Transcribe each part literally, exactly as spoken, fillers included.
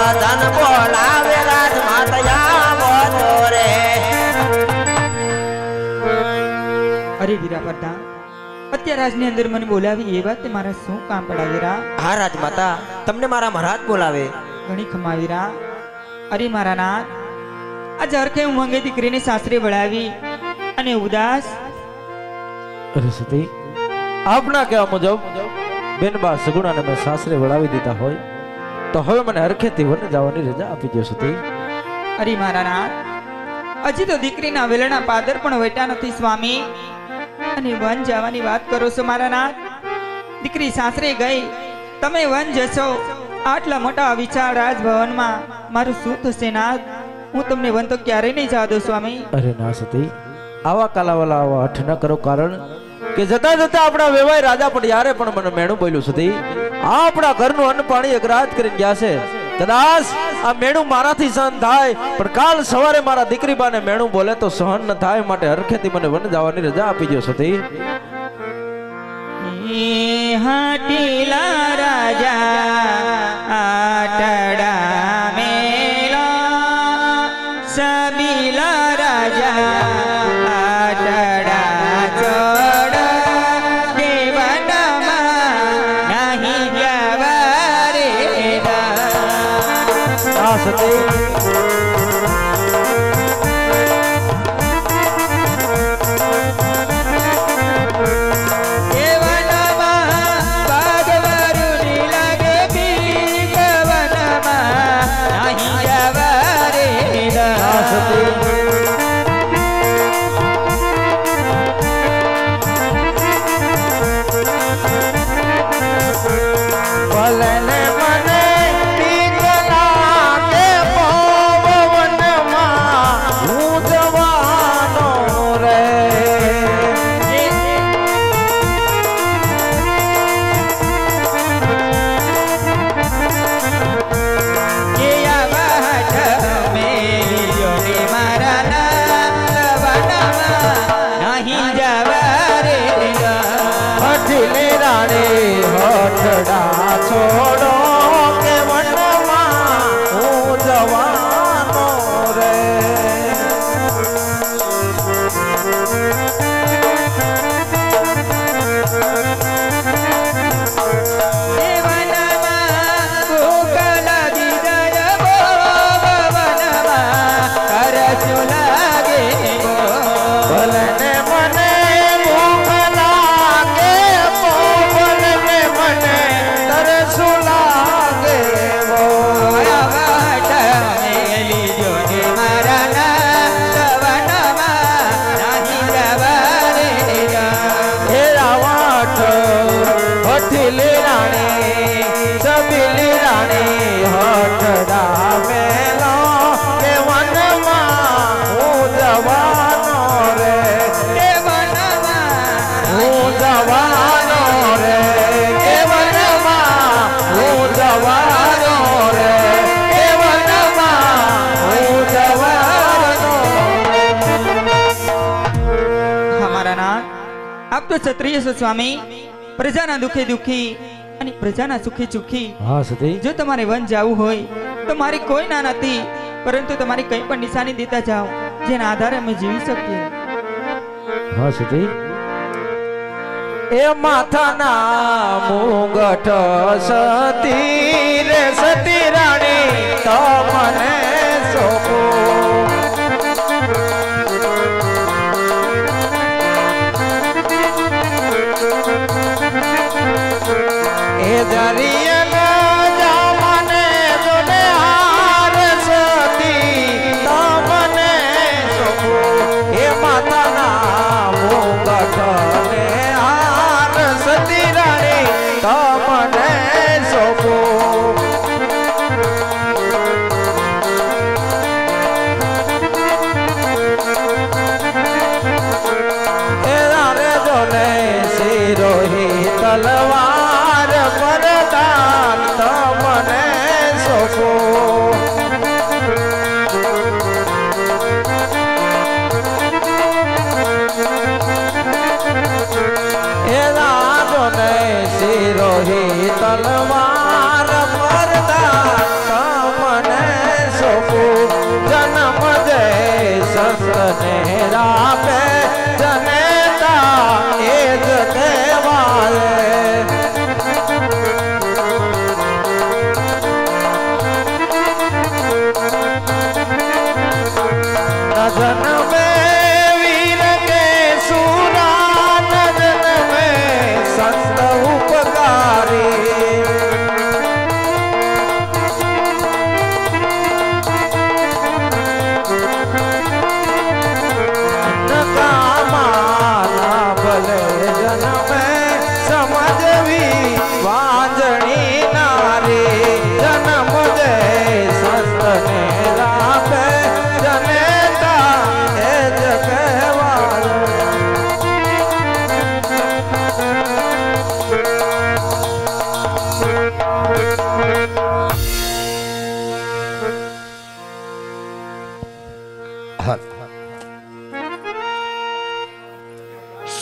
ધન બોલાવે રાજ માતયા બોરે અરે વીરા પ્રધાન અત્યારે રાજની અંદર મને બોલાવી એ વાત મારા શું કામ પડા વીરા? હા રાજમાતા તમને મારા મહારાજ બોલાવે. ઘણી ખમા વીરા. અરે મારા નાથ આજે હરખે હું મંગે દીકરીને સાસરે વળાવી અને ઉદાસ. અરે સતી આપના કહેવા મુજબ બેનબા સગુણાને મેં સાસરે વળાવી દીધા હોય તો હવે મને હરખેથી વન જવાની રજા આપી દો સતી. અરે મારા નાથ હજી તો દીકરીના વેલણા પાદર પણ વેટા નથી સ્વામી અને વન જવાની વાત કરો છો મારા નાથ? દીકરી સાસરે ગઈ તમે વન જશો આટલા મોટા વિચાર રાજભવનમાં મારું શું થશે નાથ? હું તમને વન તો ક્યારેય નહીં જવા દઉં સ્વામી. અરે ના સતી આવા કાલાવાલા આવા હઠ ન કરો કારણ કે જતા જતા આપણા વેવાય રાજા પણ યારે પણ મને મેણું બોલ્યું સતી આપણા ઘરનું અન્ન પાણી અગ્રાજ કરીને ગયા છે. કદાચ આ મેણું મારાથી સહન થાય પણ કાલ સવારે મારા દીકરી બાને મેણું બોલે તો સહન ન થાય માટે હરખેથી મને વન જવાની રજા આપી દો સતી. હાટીલા રાજા આટડા મેલા સબીલા રાજા આટડા ચોડ દેવનમાં નહીં જવારે આ સતી છોડો કે વનમાં હું જવાનો રે. ક્ષત્રિય છો સ્વામી પ્રજાના દુખે દુખી અને પ્રજાના સુખે સુખી. હા સતી જો તમારે વન જવું હોય તો મારી કોઈ ના નથી પરંતુ તમારી કઈ પણ નિશાની દેતા જાઓ જેના આધારે અમે જીવી શકીએ. હા સતી એ માથાના મુગટ સતી રે સતી રાણી તમને સોપો એ દરિયા જામને જોને હાર સતી તમને સોપો એ માતાના મુગટ ને હાર સતી રાણી તમને સોપો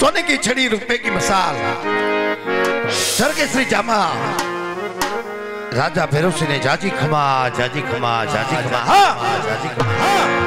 सोने की छड़ी रुपए की मसाल सरकेसरी जामा राजा भैरव सिंह ने जाजी खमा जाजी खमा जाजी खमा हाँ जाजी खमा हाँ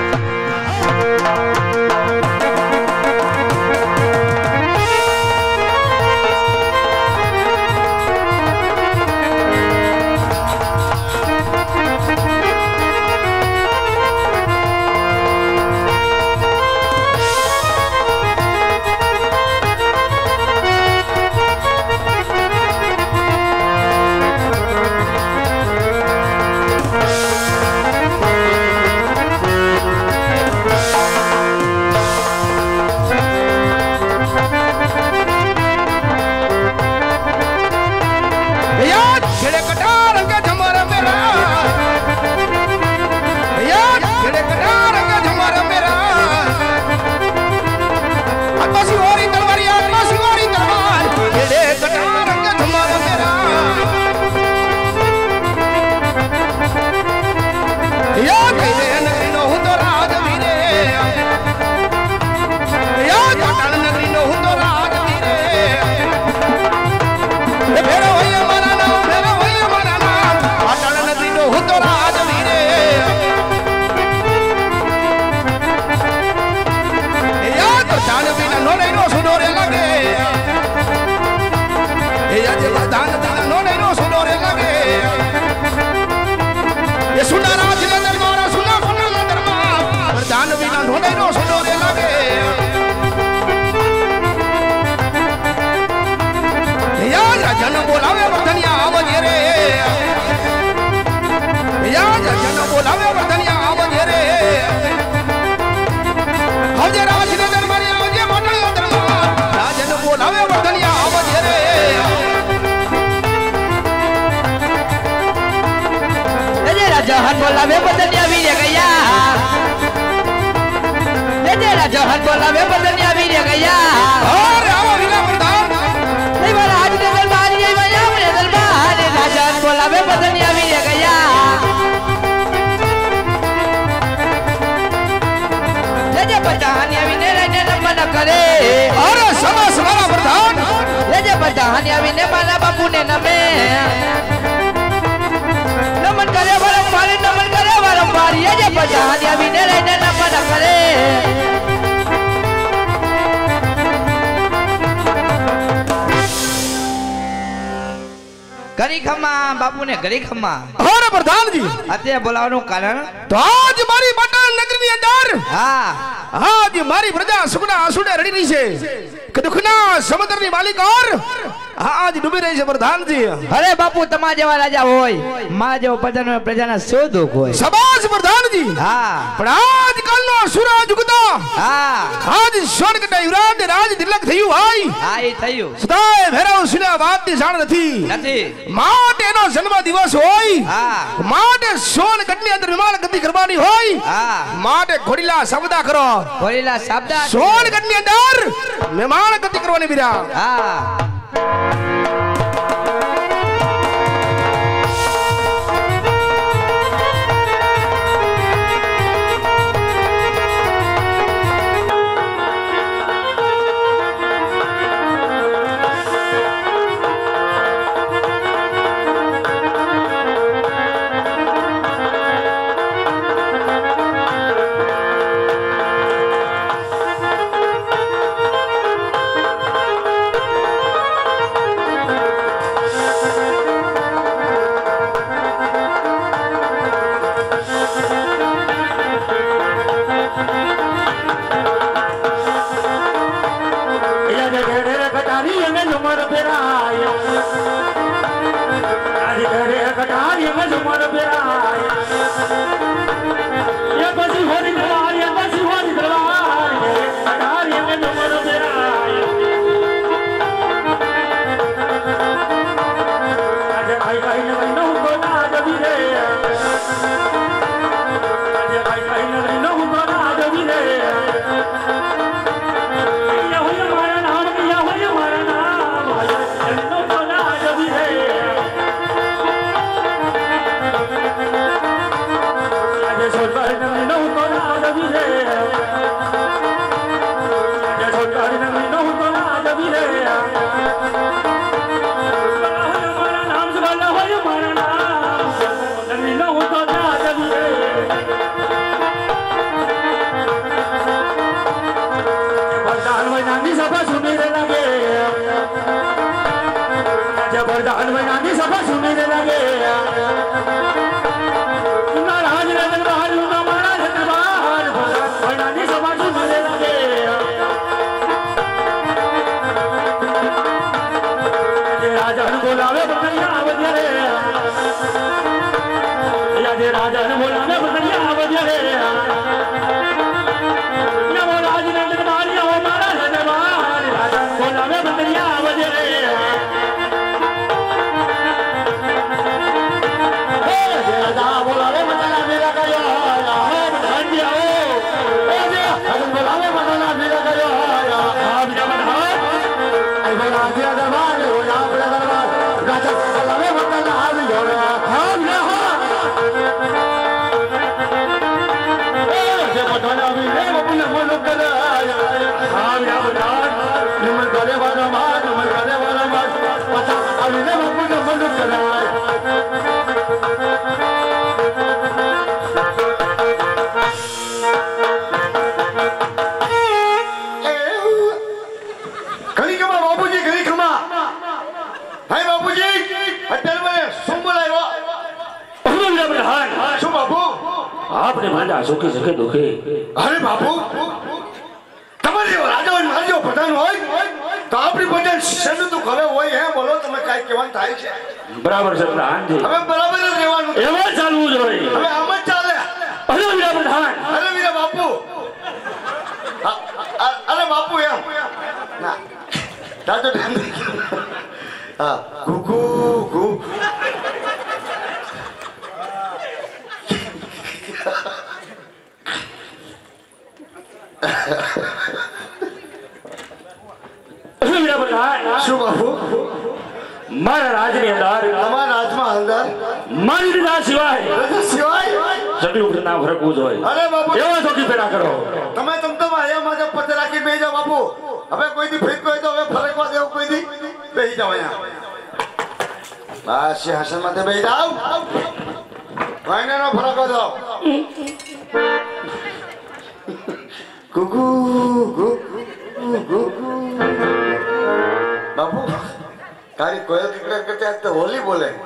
जहन बोलावे बदनिया वीर गया तेरा जहन बोलावे बदनिया वीर गया और आओ वीरा प्रधान नहीं वाला आज के दरबार ये बजा मेरे दरबार जहन बोलावे बदनिया वीर गया जे बचानिया विने रहने नमन करे और समा समा प्रधान जे बचानिया विने माना बापू ने नमे नमन करे बारंबार नमन करे बारंबार ये जे बचानिया विने रहने नमन करे गरी खम्मा बापू ने गरी खम्मा और प्रधान जी अत्या बोलावनु कारण तो आज मारी पटन नगरी ની અંદર હા आज मारी प्रजा सुखना आंसुडे रड़ी रही છે કે દુખના સમુદ્રની માલિક और आज डूबी रही है प्रधान जी अरे बापू तमा जेवा राजा होय मा जेવો प्रजा प्रजाना शो दुख होय शाबाश प्रधान जी हां પણ આજ કાલનો સૂરજ ઉગતો हां आज સોનગઢ યુવરાજ ને રાજ દિલક થયું ભાઈ હા એ થયું સદાય ભેરવ સિંહ વાતની જાણ નથી નથી માટે એનો જન્મ દિવસ હોય હા માટે સોનગઢની અંદર વિમાન ગતિ કરવાની હોય હા માટે ઘોડીલા શબ્દા કરો બોલીલા શબ્દ સોનગઢની અંદર વિમાન ગતિ કરવાની બીરા હા मेरे लगे ना राज रतन बाहर ना मारा रतन बाहर भोला नी समाज मेरे लगे राजा बोलावे बकरिया आवदिया रे या दे राजा बोलावे बकरिया आवदिया रे ना वो राज रतन बाहर या वो मारा रतन बाहर राजा बोलावे बकरिया आवदिया रे राजा बोलावे बकरिया मेरा गया बधान दिया हो राजा बोलावे बकरिया मेरा गया आप जब बधान आई बोला दिया दरबार हो जा बड़ा दरबार राजा बोलावे बकरिया हाल जोड़ा हम ना हो जे बधाना भी ले अपन मन कर हम या बधान निमन करे वाला मार निमन करे वाला मार पता अभी ले अपन मन कर ઘણી ખમા બાપુજી ઘણી ખમા હાય બાપુજી અત્યારે મને શું બોલાવ્યો શું બાપુ आपने मांडा सुखी सके दुखे અરે બાપુ તમારે જેવો રાજા હોય મારા જેવો પ્રધાન હોય તો આપણી પ્રધાન શેનું તો ખરે હોય હે બોલો તમે કાંઈ કહેવાનું થાય છે बराबर से प्रधान जी હવે બરાબર જ રહેવાનું एवं चालू जोई હવે આમ જ ચાલે अरे मेरा प्रधान અરે વીરા બાપુ અ- અ- અરે બાપુ એમ ના તાજો હા ગુગુ ગુ अरे मेरा प्रधान શું બાપુ मारा राज ने अंदर તમારા રાજમાં અંદર मारी ना सिवाय રજા સિવાય सगली उठ नाम फरक हो जोई અરે બાપુ एवं तो की पेड़ा करो તમે તમ તો અહીંયા માથે પતે રાખી બેહી જાઓ બાપુ હવે કોઈ દી ફેંક હોય તો હવે ફરકવા દેવું કોઈ દી બેહી જાઓ અહીંયા બસ સિંહાસન માથે બેહી જાઓ કોઈને નો ફરકવા દો ગુગુ ગુ ગુ બાપુ તારી કોયલ કિકડર કરતે આજ તો હોલી બોલે